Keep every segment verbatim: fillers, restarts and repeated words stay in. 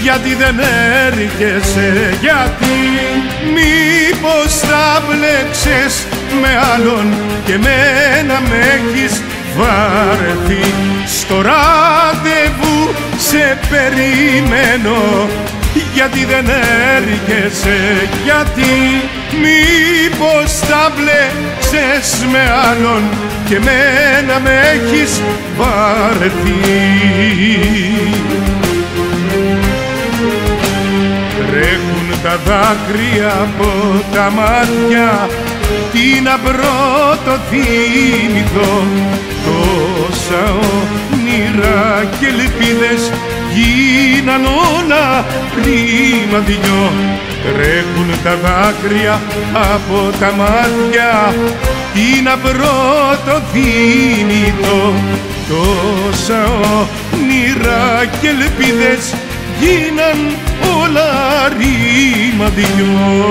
γιατί δεν έρχεσαι, γιατί μήπως τα μπλέξες με άλλον και μένα με έχεις βαρεθεί. Στο ραντεβού σε περιμένω, γιατί δεν έρχεσαι, γιατί μήπως τα μπλέξες με άλλον και μένα με έχεις βαρεθεί. Τρέχουν τα δάκρυα από τα μάτια, τι να πρώτο θυμηθώ, τόσα όνειρα και ελπίδες γίναν όλα πρίμα δυο. Τρέχουν τα δάκρυα από τα μάτια, τι να πρώτο θυμηθώ, τόσα όνειρα και ελπίδες γίναν όλα ρήμα δυο.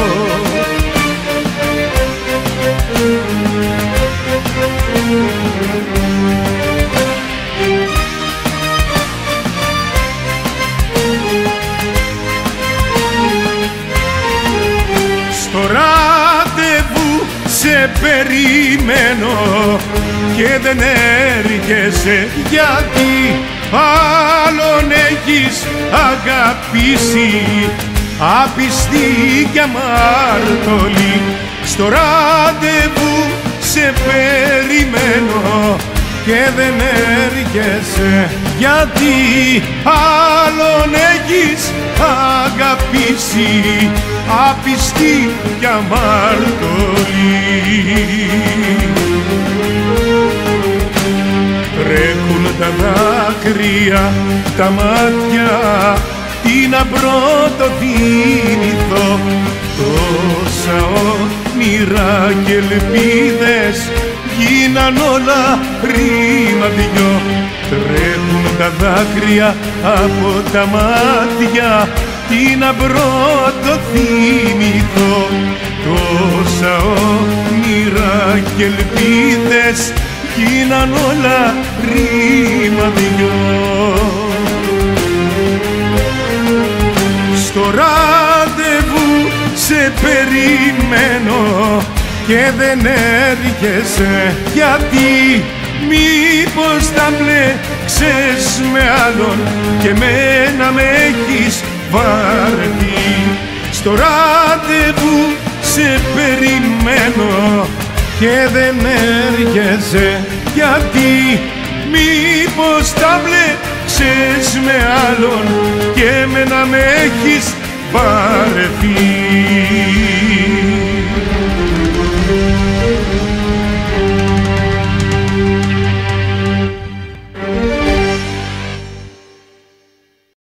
Στο ραντεβού σε περιμένω και δεν έρχεσαι, γιατί άλλον έχεις αγαπήσει, άπιστη κι αμάρτωλη. Στο ραντεβού σε περιμένω και δεν έρχεσαι, γιατί άλλον έχεις αγαπήσει, άπιστη κι αμάρτωλη. Τρέχουν τα δάκρυα, τα μάτια, τι να πρώτο θυμηθώ, τόσα όνειρα και ελπίδες γίναν όλα ρήμα δυο. Τρέχουν τα δάκρυα από τα μάτια, τι να πρώτο θυμηθώ, τόσα όνειρα και ελπίδες γίναν όλα ρήμα δυο. Στο ραντεβού σε περιμένω και δεν έρχεσαι, γιατί μήπως τα μπλέξες με άλλον και μένα με έχεις βαρεθεί. Στο ραντεβού σε περιμένω και δεν έρχεσαι, γιατί μήπως τα μπλέξες με άλλον και εμένα με έχεις βαρεθεί.